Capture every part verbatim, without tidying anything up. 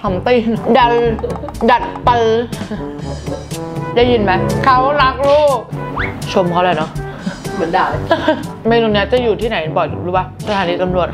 หอมตีนดันดัดปัลได้ยินไหมเขารักลูกชมเขาเลยเนาะเหมือนด่าเลยเมนูนี้จะอยู่ที่ไหนบ่อยรู้ป่ะสถานีตำรวจ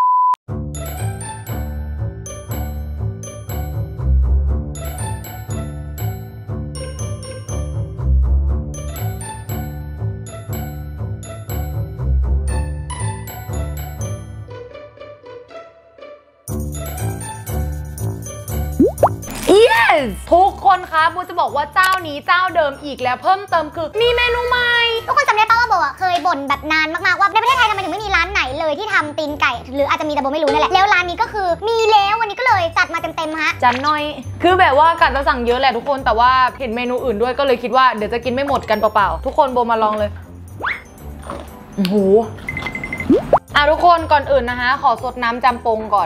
ทุกคนคะโบจะบอกว่าเจ้านี้เจ้าเดิมอีกแล้วเพิ่มเติมคือมีเมนูใหม่ทุกคนจำได้ป่าวว่าโบเคยบ่นแบบนานมากๆว่าในประเทศไทยทำไมถึงไม่มีร้านไหนเลยที่ทำตีนไก่หรืออาจจะมีแต่โบไม่รู้นั่นแหละแล้วร้านนี้ก็คือมีแล้ววันนี้ก็เลยจัดมาเต็มๆฮะจัดหน่อยคือแบบว่ากะจะสั่งเยอะแหละทุกคนแต่ว่าเห็นเมนูอื่นด้วยก็เลยคิดว่าเดี๋ยวจะกินไม่หมดกันเปล่าๆทุกคนโบมาลองเลยโอ้โหอ่ะทุกคนก่อนอื่นนะคะขอสดน้ำจำปงก่อน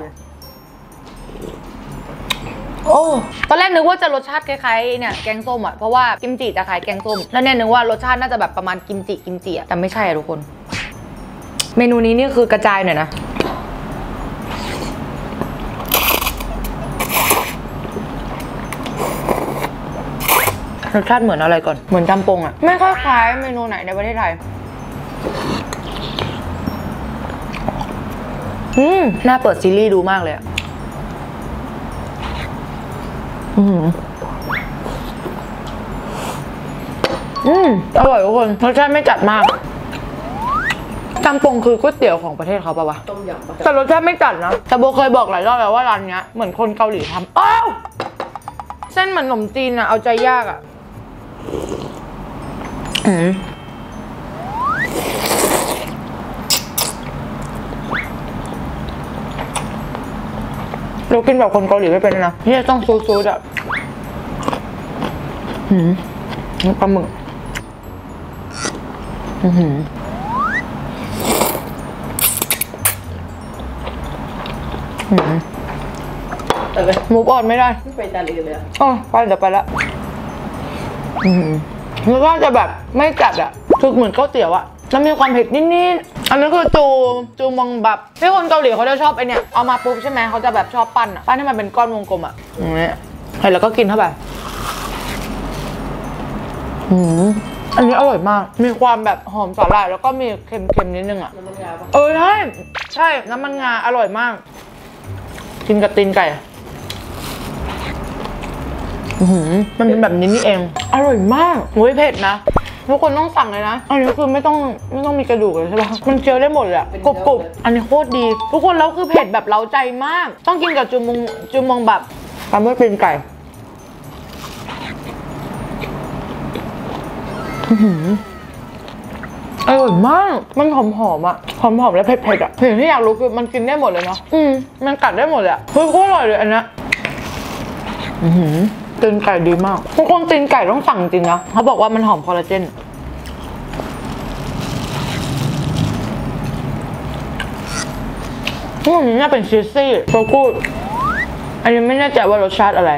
โอ้ตอนแรกนึกว่าจะรสชาติคล้ายๆเนี่ยแกงส้มอ่ะเพราะว่ากิมจิจะคล้ายแกงส้มแล้วเนี่ยนึกว่ารสชาติน่าจะแบบประมาณกิมจิกิมจิอ่ะแต่ไม่ใช่อ่ะทุกคนเมนูนี้นี่คือกระจายหน่อยนะรสชาติเหมือนอะไรก่อนเหมือนจำปงอ่ะไม่ค่อยคล้ายเมนูไหนในประเทศไทยอืมน่าเปิดซีรีส์ดูมากเลยอ่ะอืมอืมอร่อยทุกคนรสชาติไม่จัดมากจำปงคือก๋วยเตี๋ยวของประเทศเขาปะวะต้มยำแต่รสชาติไม่จัดนะแต่โบเคยบอกหลายรอบแล้วว่าร้านเนี้ยเหมือนคนเกาหลีทำอ้าวเส้นเหมือนขนมจีนอะเอาใจยากอะอืมเรากินแบบคนเกาหลีไม่เป็นนะนี่ต้องซูซูดอ่ะหืมปลาหมึกอือหือหืมแต่ไปมูฟออนไม่ได้ไม่ไปจานอื่นเลยอ่ะอ๋อไปเดี๋ยวไปละอืมแล้วก็จะแบบไม่จัดอ่ะคือเหมือนก๋วยเตี๋ยวอ่ะแล้วมีความเผ็ดนิดๆอันนี้คือจูจูมองแบบที่คนเกาหลีเขาจะชอบไอเนี่ยเอามาปุ๊บใช่ไหมเขาจะแบบชอบปั้นอ่ะปั้นให้มันเป็นก้อนวงกลมอ่ะอย่างเงี้ยเห็นแล้วก็กินเข้าไปอืมอันนี้อร่อยมากมีความแบบหอมสาหร่ายแล้วก็มีเค็มๆนิดนึงอ่ะน้ำมันงาปะเออใช่ใช่น้ำมันงาอร่อยมากกินกับตีนไก่อืมมันเป็นแบบนี้นี่เองอร่อยมากโอ้ยเผ็ดนะทุกคนต้องสั่งเลยนะอันนี้คือไม่ต้องไม่ต้องมีกระดูกเลยใช่ปะมันเคี้ยวได้หมดเลยกรุบกรุบอันนี้โคตรดีทุกคนแล้วคือเผ็ดแบบเล้าใจมากต้องกินกับจุมงจุมงแบบตามด้วยตีนไก่อร่อยมากมันหอมหอมอะหอมหอมและเผ็ดเผ็ดอะสิ่งที่อยากรู้คือมันกินได้หมดเลยเนาะอืมมันกัดได้หมดเลยอะคือโคตรอร่อยเลยอันนี้ตีนไก่ดีมากทุกคนตีนไก่ต้องสั่งจริงนะเขาบอกว่ามันหอมคอลลาเจนอืมนี่น่าเป็นชีสซี่โปรกูดอันนี้ไม่แน่ใจว่ารสชาติอะไร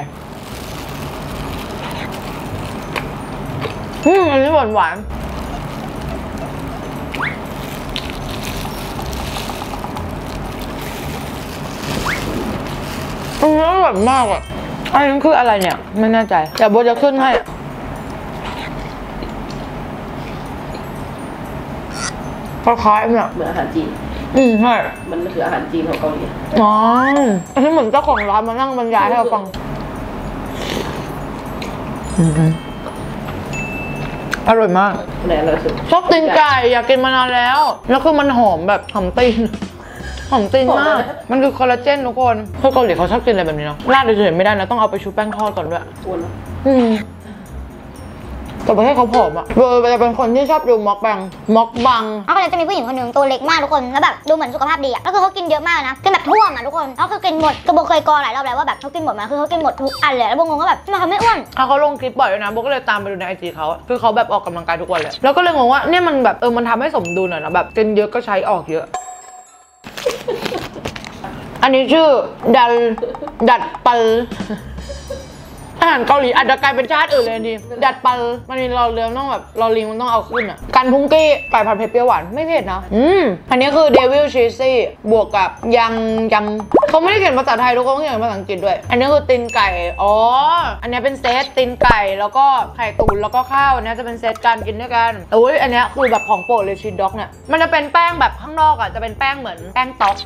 อืมอันนี้หวานหวานอันนี้อร่อยมากอ่ะอันนี้คืออะไรเนี่ยไม่แน่ใจเดี๋ยวโบจะขึ้นให้คล้ายๆเนี่ยเหมือนอาหารจีนอืมใช่มันคืออาหารจีนของเกาหลีอ๋ออันนี้เหมือนเจ้าของร้านมานั่งบรรยายให้เราฟังอร่อยมากไหนอร่อยสุดชอบตีนไก่อยากกินมานานแล้วแล้วคือมันหอมแบบหอมตีนหอมตีนมากมันคือคอลลาเจนทุกคนคนเกาหลีเขาชอบกินอะไรแบบนี้เนาะราดเฉยๆไม่ได้นะต้องเอาไปชุบแป้งทอดก่อนด้วยอ้วนอืมแต่ประเทศเขาผอมอะเบอร์จะเป็นคนที่ชอบดูม็อกบังม็อกบังแล้วก็จะมีผู้หญิงคนหนึ่งตัวเล็กมากทุกคนแล้วแบบดูเหมือนสุขภาพดีอะก็คือเขากินเยอะมากนะกินแบบท่วมอะทุกคนแล้วคือกินหมดคือโบเคยกอหลายรอบแล้วว่าแบบเขากินหมดมาคือเขากินหมดทุกอันเลยแล้วโบงงว่าแบบทำไมเขาไม่อ้วนเขาลงคลิปบ่อยด้วยนะโบก็เลยตามไปดูในไอจีเขาคือเขาแบบออกกำลังกายทุกวันเลยแล้วก็เลยงงว่าเนี่ยมันแบบเออมันทำให้สมดุลหน่อยนะแบบกินเยอะก็ใช้ออกเยอะอันนี้ชื่อดัลดัดปัลอาหารเกาหลีอาจจะกลายเป็นชาติอื่นเลยดีดัดปันมันมีรอเรือต้องแบบรอลิงมันต้องเอาขึ้นอ่ะกันพุงกี้ไก่ผัดเผ็ดเปรี้ยวหวานไม่เผ็ดนะอืมอันนี้คือเดวิลชีสซี่บวกกับยังยำเขาไม่ได้เขียนภาษาไทยทุกคนเขาเขียนภาษาอังกฤษด้วยอันนี้คือตีนไก่อ๋ออันนี้เป็นเซตตีนไก่แล้วก็ไข่ตุ๋นแล้วก็ข้าวอันนี้จะเป็นเซตการกินด้วยกันโอ้ยอันนี้คือแบบของโปรดเลยชีสด็อกเนี่ยมันจะเป็นแป้งแบบข้างนอกอ่ะจะเป็นแป้งเหมือนแป้งต๊อก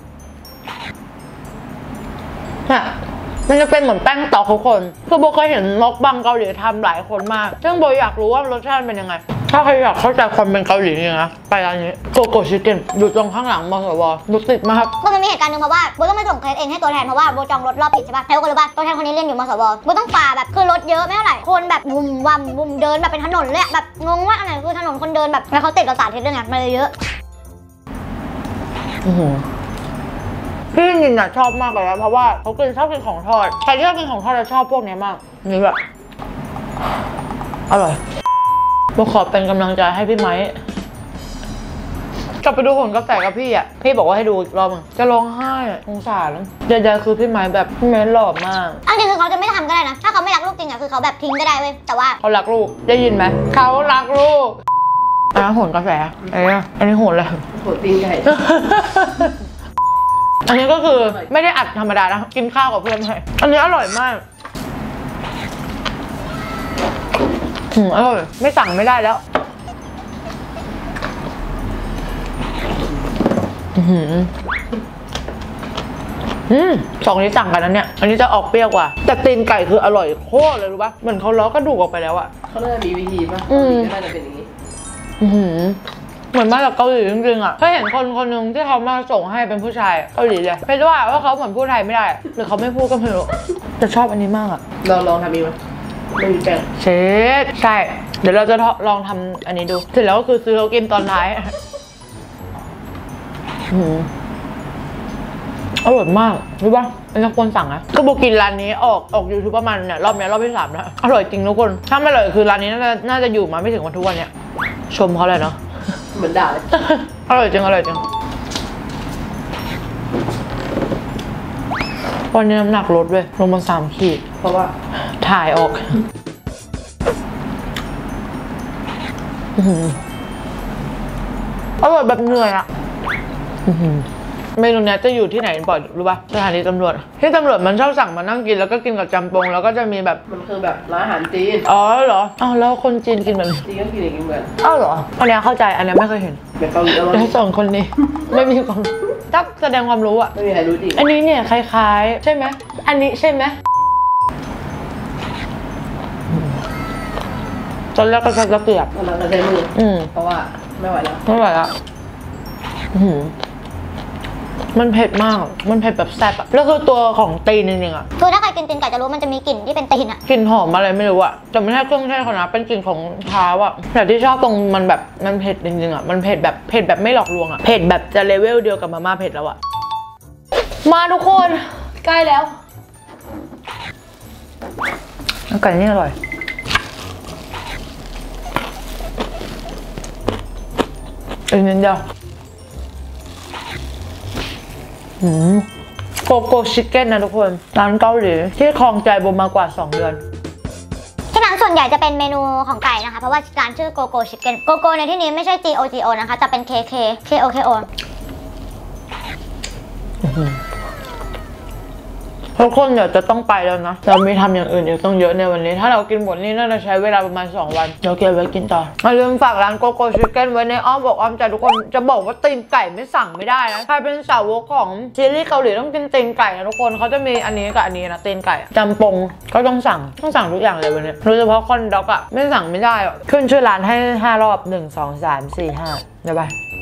น่ะมันจะเป็นเหมือนแป้งตอกทุกคนคือโบเคยเห็นมกบังเกาหลีทำหลายคนมากซึ่งโบอยากรู้ว่ารสชาติเป็นยังไงถ้าใครอยากเข้าใจความเป็นเกาหลีจริงๆนะไปร้านนี้โกโก้ชิคเก้นอยู่ตรงข้างหลังมอสวดูติดมากก็มันมีเหตุการณ์หนึ่งมาว่าโบต้องไปส่งเคสเองให้ตัวแทนเพราะว่าโบจองรถรอบผิดใช่ป่ะแล้วก็รู้ป่ะตัวแทนคนนี้เรียนอยู่มสวโบต้องฝ่าแบบคือรถเยอะไม่เท่าไหร่คนแบบวุ่มวัมวุ่มเดินแบบเป็นถนนเลยแบบงงว่าอันไหนคือถนนคนเดินแบบแล้วเขาติดกับสาธิตด้วยไงมันเลยเยอะพี่ยินอ่ะชอบมากเลยนะเพราะว่าเขากินชอบกินของทอดใครที่ชอบกินของทอดจะชอบพวกนี้มากนี่แบบอร่อยโบขอเป็นกำลังใจให้พี่ไม้กลับไปดูผลกระแสกับพี่อ่ะพี่บอกว่าให้ดูอีกรอบนึงจะร้องไห้สงสารเดี๋ยวๆคือพี่ไม้แบบพี่ไม้หล่อมากอันนี้คือเขาจะไม่ทำก็ได้นะถ้าเขาไม่รักลูกจริงอะคือเขาแบบทิ้งก็ได้เว้ยแต่ว่าเขารักลูกได้ยินไหมเขารักลูกอันนี้โหนกระแสอันนี้อันนี้โหนเลยโหตีนไก่อันนี้ก็คือไม่ได้อัดธรรมดานะกินข้าวกับเพื่อนให้อันนี้อร่อยมากอืมอร่อยไม่สั่งไม่ได้แล้วอืมอืมสองนี้สั่งกันนั้นเนี่ยอันนี้จะออกเปรี้ยวกว่าแต่ตีนไก่คืออร่อยโคตรเลยรู้ปะเหมือนเขาล้อกระดูกออกไปแล้วอะเขาน่าจะมีวิธีป่ะอืมก็น่าจะเป็นอย่างนี้อืมเหมือนมาจากเกาหลีจริงๆอ่ะเคยเห็นคนคนหนึ่งที่เขามาส่งให้เป็นผู้ชายเกาหลีเลยไม่รู้ว่าเขาเหมือนพูดไทยไม่ได้หรือเขาไม่พูดก็ไม่รู้แต่ชอบอันนี้มากอ่ะลองลองทำอีกไหมไม่มีแป้งเชดใช่เดี๋ยวเราจะลองทำอันนี้ดูเสร็จแล้วก็คือซื้อเขากินตอนท้ายอืมอร่อยมากรู้ป่ะอันนี้ควรสั่งนะก็โบกินร้านนี้ออกออกยูทูบประมาณเนี่ยรอบนี้รอบที่สามแล้วอร่อยจริงทุกคนถ้าไม่อร่อยคือร้านนี้น่าจะน่าจะอยู่มาไม่ถึงวันทุกวันเนี่ยชมเขาเลยเนาะเหมือนด่าเลยอร่อยจริงอร่อยจริงวันนี้น้ำหนักลดเลยลงมาสามขีดเพราะว่าถ่ายออกอร่อยแบบเหนื่อยอ่ะเมนูนี้จะอยู่ที่ไหนบ่อยรู้ป่ะสถานีตำรวจที่ตำรวจมันชอบสั่งมานั่งกินแล้วก็กินกับจำปงแล้วก็จะมีแบบมันคือแบบร้านอาหารจีนอ๋อเหรออ้าวแล้วคนจีนกินแบบนี้จีนก็กินอย่างนี้เหมือนอ้าวเหรออันนี้เข้าใจอันนี้ไม่เคยเห็นแบบเกาหลีแล้วแล้วสองคนนี้ ไม่มีความถ้าแสดงความรู้อะไม่มีใครรู้จริงอันนี้เนี่ยคล้ายๆใช่ไหมอันนี้ใช่ไหมตอนแรกก็จะเกลียบกำลังจะใช้มืออืมเพราะว่าไม่ไหวแล้วไม่ไหวละอื้อหือมันเผ็ดมาก มันเผ็ดแบบแซ่บอะแล้วคือตัวของตีนจริงๆอะคือถ้าใครกินตีนไก่จะรู้มันจะมีกลิ่นที่เป็นตีนอะกลิ่นหอมอะไรไม่รู้อะแต่ไม่ใช่เครื่องเทศเขานะเป็นกลิ่นของเท้าอะแต่ที่ชอบตรงมันแบบมันเผ็ดจริงๆอะมันเผ็ดแบบเผ็ดแบบไม่หลอกลวงอะเผ็ดแบบจะเลเวลเดียวกับมาม่าเผ็ดแล้วอะมาทุกคนใกล้แล้วไก่นี่อร่อยอีกนิดเดียวโกโก้ชิคเก้นนะทุกคนร้านเกาหลีที่คลองใจโบมากว่าสองเดือนที่ร้านส่วนใหญ่จะเป็นเมนูของไก่นะคะเพราะว่าร้านชื่อโกโก้ชิคเก้นโกโก้ในที่นี้ไม่ใช่ G O G O นะคะจะเป็น K K K O K O ทุกคนเดี๋ยวจะต้องไปแล้วนะเรามีทำอย่างอื่นอีกต้องเยอะในวันนี้ถ้าเรากินหมดนี่น่าจะใช้เวลาประมาณสองวันเดี๋ยวเก็บไว้กินต่ออย่าลืมฝากร้านโกโก้ชิคเก้นไว้ในอ้อมบอกอ้อมใจทุกคนจะบอกว่าตีนไก่ไม่สั่งไม่ได้นะใครเป็นสาวกของซีรีส์เกาหลีต้องกินตีนไก่นะทุกคนเขาจะมีอันนี้กับอันนี้นะตีนไก่จำปงก็ต้องสั่งต้องสั่งทุกอย่างเลยวันนี้โดยเฉพาะคอนด็อกอะไม่สั่งไม่ได้ขึ้นชื่อร้านให้ห้ารอบหนึ่งสองสามสี่ห้าเดี๋ยวไป